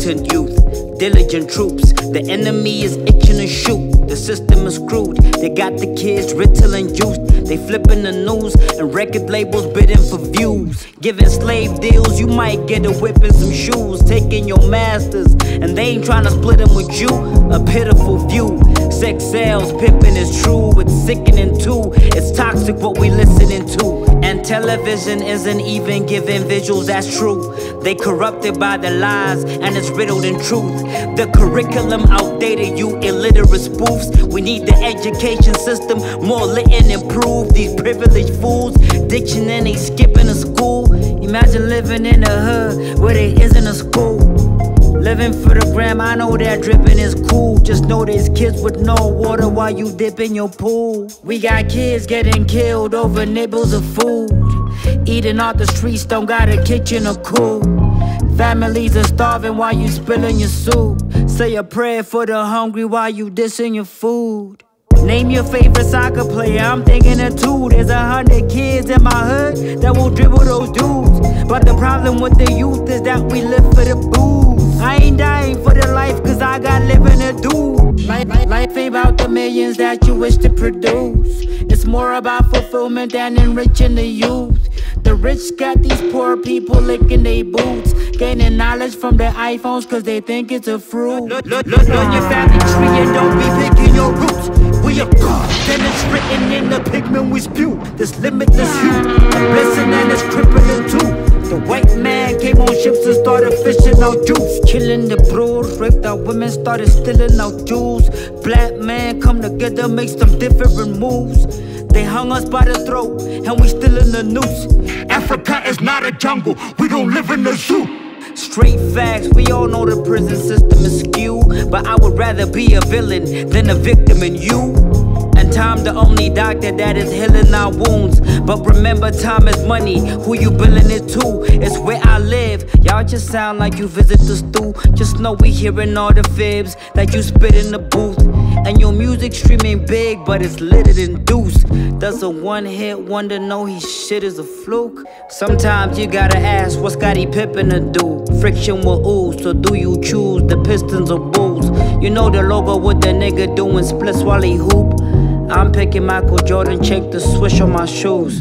militant youth, diligent troops. The enemy is itching to shoot. The system is screwed. They got the kids riddling youth. They flipping the news and record labels bidding for views. Giving slave deals, you might get a whip and some shoes. Taking your masters and they ain't trying to split them with you. A pitiful view. Sex sells, pimping is true. It's sickening too. It's toxic what we listening to. And television isn't even giving visuals, that's true. They corrupted by the lies and it's riddled in truth. The curriculum outdated, you illiterate spoofs. We need the education system more lit and improved. These privileged fools ditching and they skipping a school. Imagine living in the hood where there isn't a school. Living for the gram, I know that dripping is cool. Just know there's kids with no water while you dip in your pool. We got kids getting killed over nibbles of food. Eating off the streets, don't got a kitchen or cool. Families are starving while you spilling your soup. Say a prayer for the hungry while you dissing your food. Name your favorite soccer player, I'm thinking of two. There's 100 kids in my hood that will dribble those dudes. But the problem with the youth is that we live for the booze. I ain't dying for the life cause I got living to do. Life ain't about the millions that you wish to produce. It's more about fulfillment than enriching the youth. The rich got these poor people licking their boots, gaining knowledge from their iPhones cause they think it's a fruit. Look on your family tree and don't be picking your roots. We are God, then it's written in the pigment we spew. This limitless youth, a blessing and it's crippling too. The white man came on ships and started fishing out juice. Killing the bros, raped our women, started stealing out jewels. Black man come together, make some different moves. They hung us by the throat, and we still in the noose. Africa is not a jungle, we don't live in the zoo. Straight facts, we all know the prison system is skewed. But I would rather be a villain than a victim in you. And time the only doctor that is healing our wounds. But remember, time is money, who you billing it to? It's where I live, y'all just sound like you visit the stool. Just know we hearing all the fibs that you spit in the booth. And your music streaming big, but it's littered in deuce. Does a one-hit wonder know his shit is a fluke? Sometimes you gotta ask, what's Scottie Pippen to do? Friction will ooze, so do you choose the Pistons or Bulls? You know the logo with the nigga doing splits while he hoop. I'm picking Michael Jordan, check the swish on my shoes.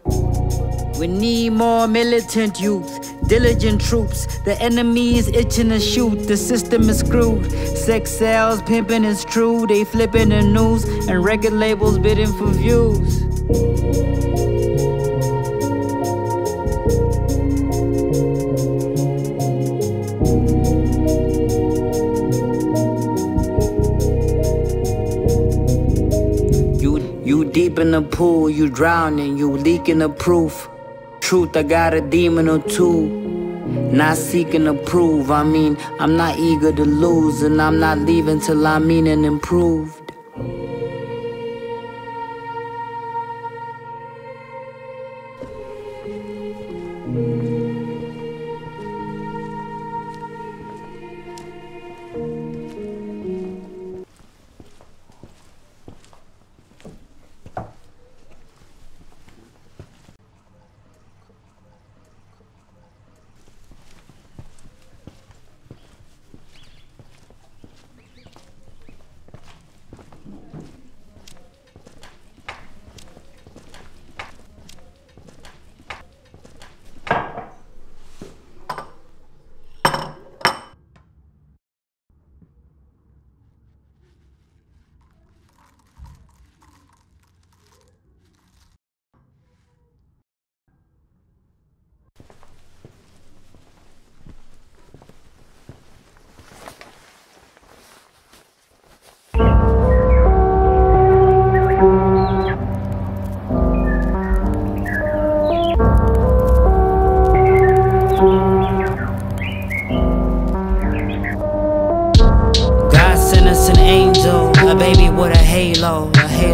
We need more militant youth, diligent troops. The enemy is itching to shoot, the system is screwed. Sex sells, pimping is true. They flipping the news and record labels bidding for views. You deep in the pool, you drowning, you leaking the proof. Truth, I got a demon or two. Not seeking to prove, I mean, I'm not eager to lose. And I'm not leaving till I mean and improved. A baby with a halo.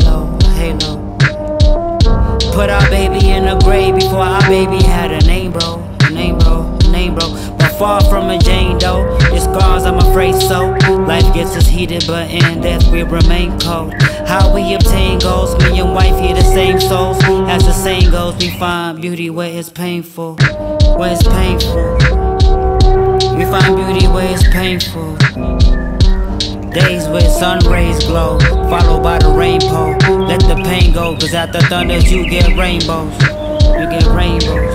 Put our baby in a grave before our baby had a name, bro. But far from a Jane Doe. Your scars, I'm afraid so. Life gets us heated, but in death we remain cold. How we obtain goals, me and wife hear the same souls. As the saying goes, we find beauty where it's painful. We find beauty where it's painful. Days where sun rays glow, followed by the rainbow. Let the pain go, cause after thunders you get rainbows. You get rainbows.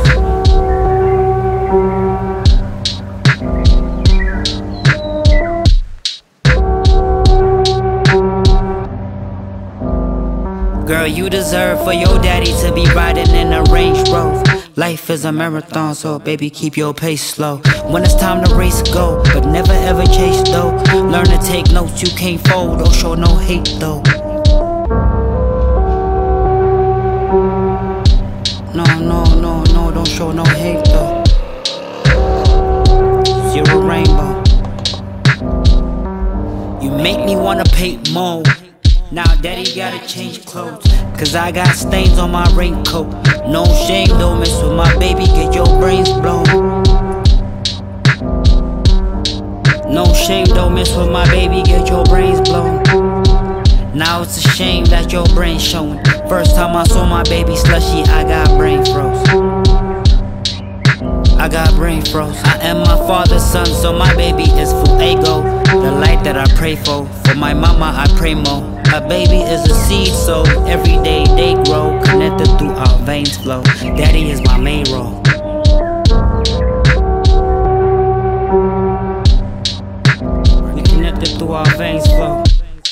Girl, you deserve for your daddy to be riding in a Range Rover. Life is a marathon, so baby, keep your pace slow. When it's time to race, go, but never ever chase though. Learn to take notes, you can't fold, don't show no hate though. No, no, no, no, don't show no hate though. Zero rainbow. You make me wanna paint more. Now daddy gotta change clothes, cause I got stains on my raincoat. No shame, don't mess with my baby, get your brains blown. No shame, don't mess with my baby, get your brains blown. Now it's a shame that your brain's showing. First time I saw my baby slushy, I got brain froze. I got brain froze. I am my father's son, so my baby is fuego. The light that I pray for my mama I pray more. A baby is a seed, so every day they grow. Connected through our veins flow. Daddy is my main role. We connected through our veins flow.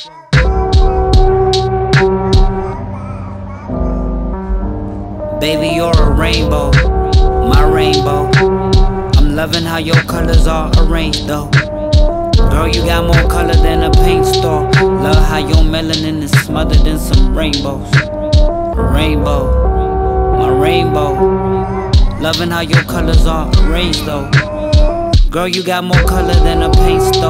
Baby, you're a rainbow, my rainbow. I'm loving how your colors are arranged though. Girl, you got more color than a paint store. Love how your melanin is smothered in some rainbows. Rainbow, my rainbow. Loving how your colors are arranged though. Girl, you got more color than a paint store.